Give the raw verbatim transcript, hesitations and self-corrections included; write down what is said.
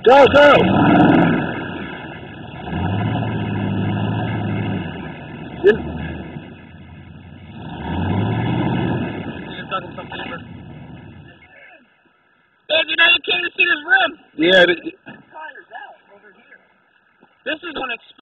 Go, go! Dave, you know you can't even see this rim. Yeah. This is when it's